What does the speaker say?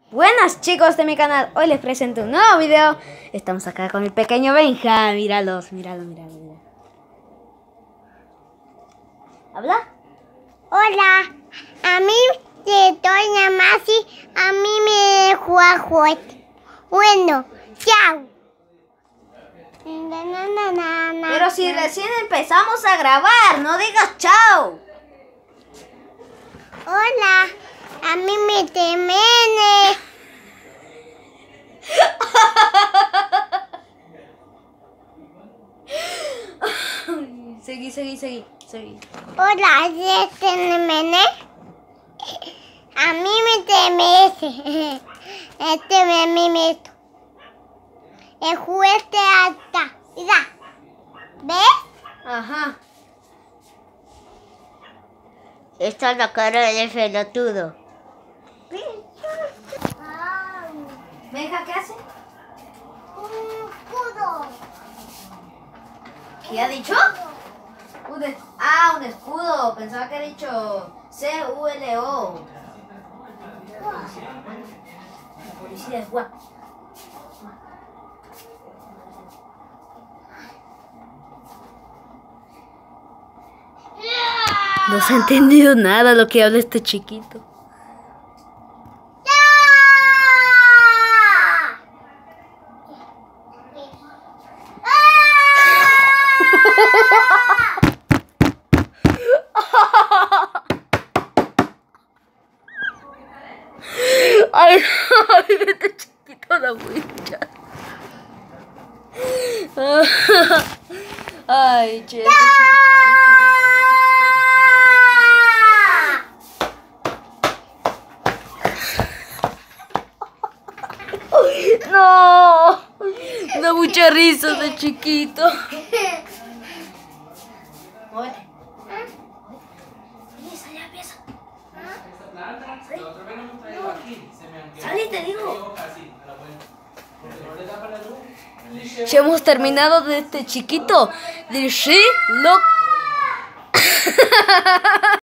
Buenas chicos de mi canal, hoy les presento un nuevo video. Estamos acá con el pequeño Benja, míralo. ¿Habla? Hola, a mí estoy Namasi, a mí me juega juguete. Bueno, chao. Pero si recién empezamos a grabar, no digas chao. Hola, a mí me temene. Seguí. Hola, temene. A mí me temece. Me meto. El juguete alta. Mira, ¿ves? Ajá. Esta es la cara del pelotudo. Benja, ¿qué hace? Un escudo. ¿Qué ha dicho? Un escudo. Pensaba que ha dicho C-U-L-O. La policía es guapa. No se ha entendido nada lo que habla este chiquito. Ay, este chiquito da mucha. Ay, che. No, da mucha risa de chiquito. Salí, te digo. Ya hemos terminado de este chiquito. De Sherlock.